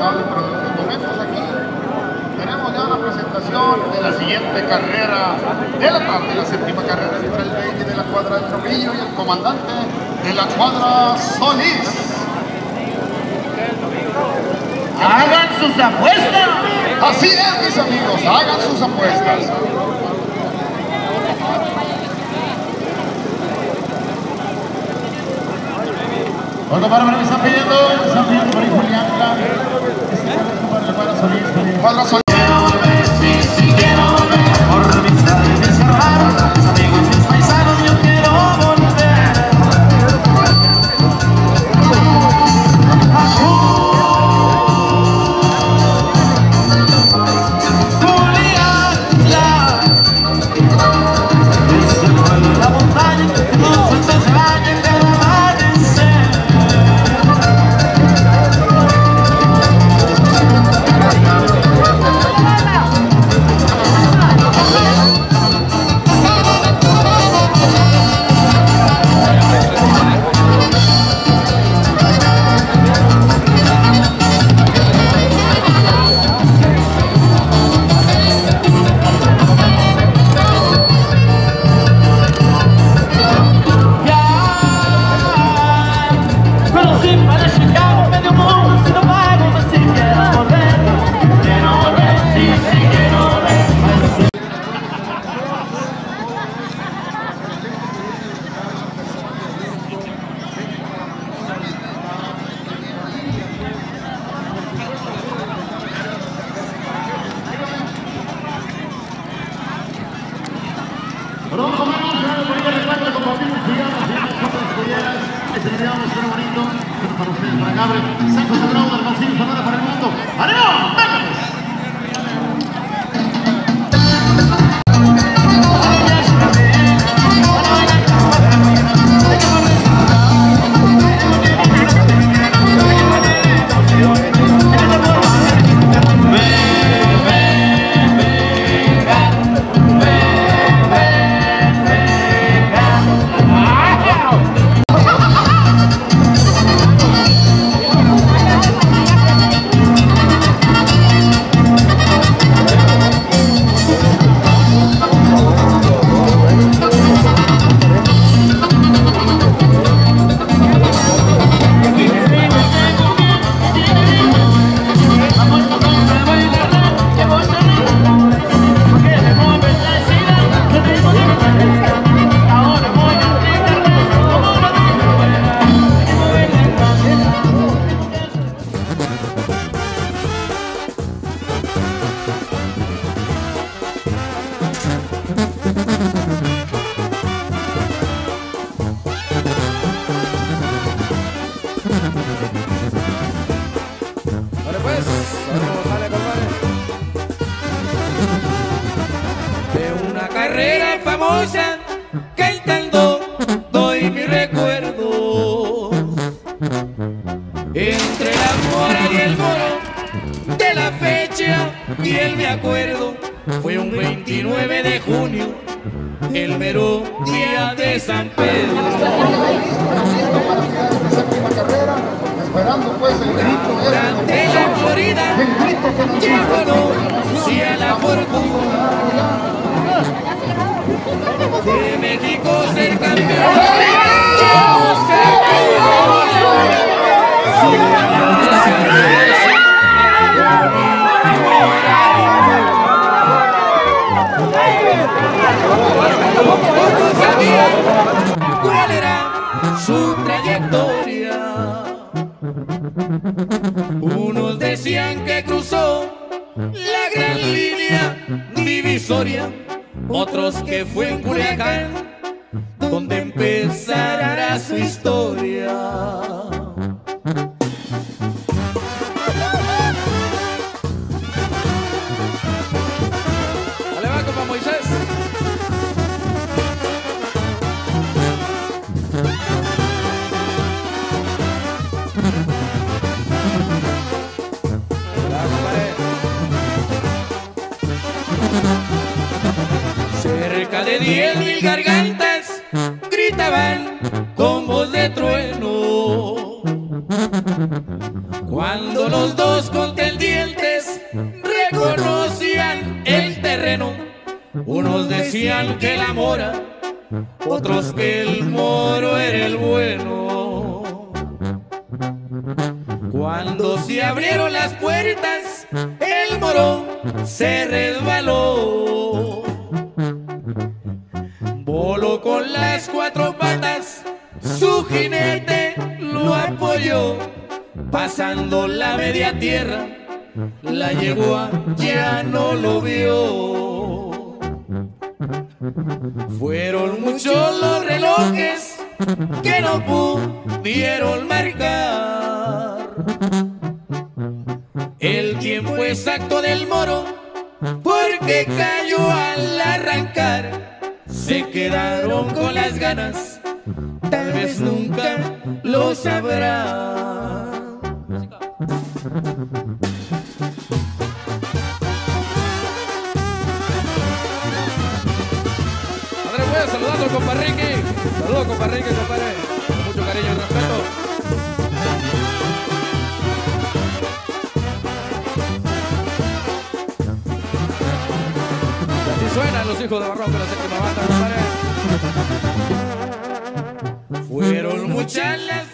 lamentable, pero en estos momentos aquí tenemos ya la presentación de la siguiente carrera de la tarde, la séptima carrera entre el baby de la cuadra de Trujillo y el comandante de la cuadra Solís. ¡Hagan sus apuestas! Así es, mis amigos, hagan sus apuestas. Bueno, para me están pidiendo por ahí Julián, para la cuadra Solís. Cuadra Solís. Por mis padres, mis hermanos, mis amigos, mis paisanos, yo quiero volver. Santos de Bravo del Basilio, Sonora para el mundo. ¡Arriba! ¡Vámonos! Carrera famosa, cantando doy mi recuerdo. Entre la mora y el moro, de la fecha y el me acuerdo, fue un 29 de junio, el mero día de San Pedro. Esperando pues el grito de la Florida, llegó si a la fortuna de México ser campeón. ¿Cuál era su trayectoria? Unos decían que cruzó la gran línea divisoria, otros que fue en Culiacán donde empezará su historia. Dale va, compa Moisés. Cerca de 10,000 gargantas gritaban con voz de trueno cuando los dos contaban que la mora, otros que el moro era el bueno. Cuando se abrieron las puertas, el moro se resbaló. Voló con las cuatro patas, su jinete lo apoyó. Pasando la media tierra, la yegua ya no lo vio. Fueron muchos los relojes que no pudieron marcar el tiempo exacto del moro, porque cayó al arrancar. Se quedaron con las ganas, tal vez nunca lo sabrán. Andrés, voy a saludando al compa Ricky. Saludos, compa Ricky, compadre. Con mucho cariño y respeto. Y así suenan los hijos de Barroco, la séptima banda, compadre. Fueron muchas las